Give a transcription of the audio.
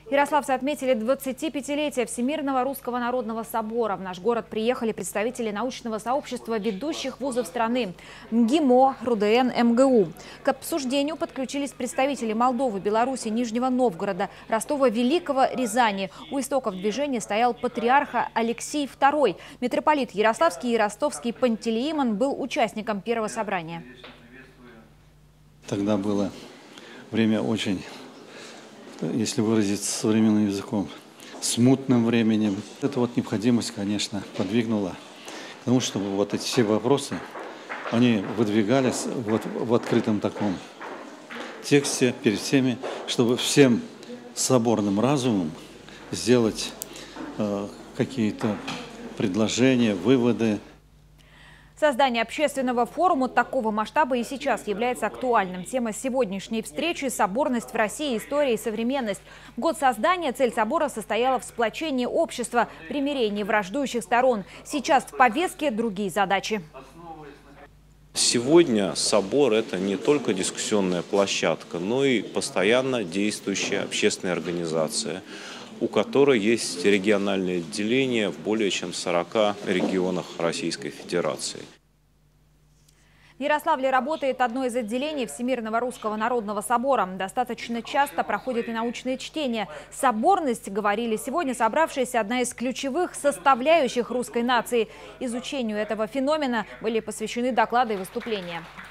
Ярославцы отметили 25-летие Всемирного Русского Народного Собора. В наш город приехали представители научного сообщества ведущих вузов страны – МГИМО, РУДН, МГУ. К обсуждению подключились представители Молдовы, Беларуси, Нижнего Новгорода, Ростова-Великого, Рязани. У истоков движения стоял патриарх Алексий II. Митрополит Ярославский и Ростовский Пантелеимон был участником первого собрания. Тогда было время очень, если выразиться современным языком, смутным временем. Эта вот необходимость, конечно, подвигнула к тому, чтобы вот эти все вопросы, они выдвигались вот в открытом таком тексте перед всеми, чтобы всем соборным разумом сделать какие-то предложения, выводы. Создание общественного форума такого масштаба и сейчас является актуальным. Тема сегодняшней встречи – соборность в России, история и современность. В год создания цель собора состояла в сплочении общества, примирении враждующих сторон. Сейчас в повестке другие задачи. Сегодня собор – это не только дискуссионная площадка, но и постоянно действующая общественная организация, у которой есть региональные отделения в более чем 40 регионах Российской Федерации. В Ярославле работает одно из отделений Всемирного Русского Народного Собора. Достаточно часто проходят и научные чтения. Соборность, говорили сегодня собравшиеся, одна из ключевых составляющих русской нации. Изучению этого феномена были посвящены доклады и выступления.